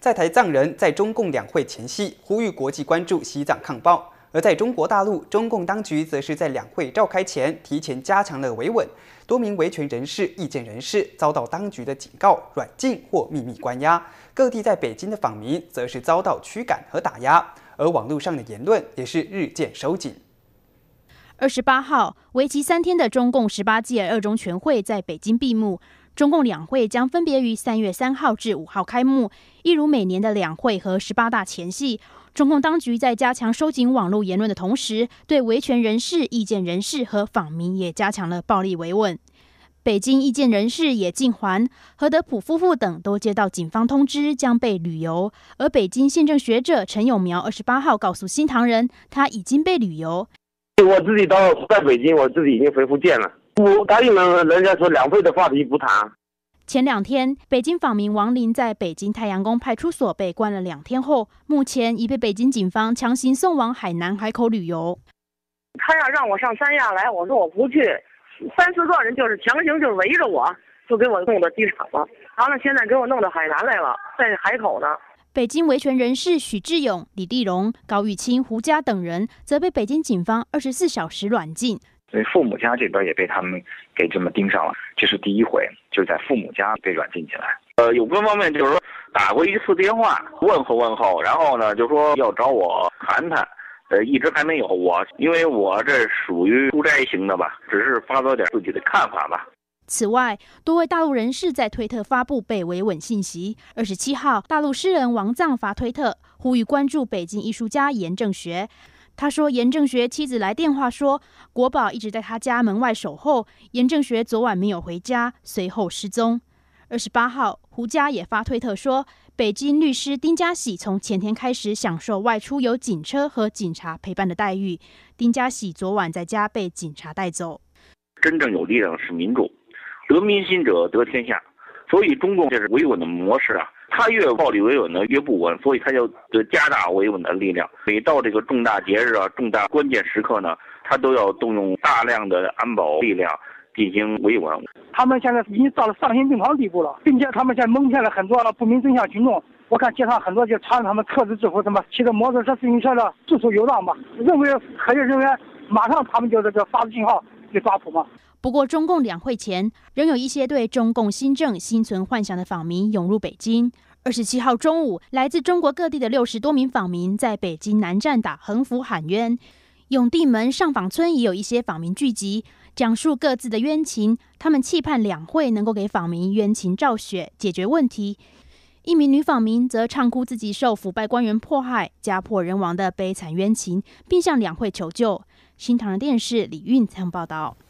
在台藏人在中共两会前夕呼吁国际关注西藏抗暴，而在中国大陆，中共当局则是在两会召开前提前加强了维稳，多名维权人士、意见人士遭到当局的警告、软禁或秘密关押。各地在北京的访民则是遭到驱赶和打压，而网络上的言论也是日渐收紧。 28号，为期3天的中共18届二中全会在北京闭幕。中共两会将分别于3月3号至5号开幕，一如每年的两会和18大前夕。中共当局在加强收紧网络言论的同时，对维权人士、意见人士和访民也加强了暴力维稳。北京意见人士也进还，何德普夫妇等都接到警方通知将被旅游。而北京宪政学者陈永苗28号告诉新唐人，他已经被旅游。 我自己在北京，我自己已经回福建了。我答应了人家说两会的话题不谈。 前2天，北京访民王林在北京太阳宫派出所被关了2天后，目前已被北京警方强行送往海南海口旅游。 他要让我上三亚来，我说我不去，3、4个人就是强行就围着我，就给我弄到机场了。然后呢，现在给我弄到海南来了，在海口呢。 北京维权人士许志勇、李立荣、高玉清、胡佳等人则被北京警方24小时软禁。 所以父母家这边也被他们给这么盯上了，这是第一回，就是在父母家被软禁起来。 有关方面就是说打过1次电话问候，然后呢就说要找我谈谈，一直还没有因为我这属于出差型的吧，只是发表点自己的看法吧。 此外，多位大陆人士在推特发布被维稳信息。27号，大陆诗人王藏发推特，呼吁关注北京艺术家严正学。他说，严正学妻子来电话说，国宝一直在他家门外守候，严正学昨晚没有回家，随后失踪。28号，胡佳也发推特说，北京律师丁家喜从前天开始享受外出有警车和警察陪伴的待遇。丁家喜昨晚在家被警察带走。 真正有力量是民主，得民心者得天下。所以中共这是维稳的模式啊，他越暴力维稳呢越不稳，所以他就加大维稳的力量。每到这个重大节日啊、重大关键时刻呢，他都要动用大量的安保力量进行维稳。 他们现在已经到了丧心病狂地步了，并且他们现在蒙骗了很多不明真相群众。我看街上很多就穿着他们特制制服，什么骑着摩托车、自行车的四处游荡吧，认为可疑人员马上他们就这个发出信号去抓捕嘛。 不过，中共两会前，仍有一些对中共新政心存幻想的访民涌入北京。27号中午，来自中国各地的60多名访民在北京南站打横幅喊冤。永定门上访村也有一些访民聚集，讲述各自的冤情。他们期盼两会能够给访民冤情昭雪，解决问题。一名女访民则唱哭自己受腐败官员迫害、家破人亡的悲惨冤情，并向两会求救。新唐人电视李运采访报道。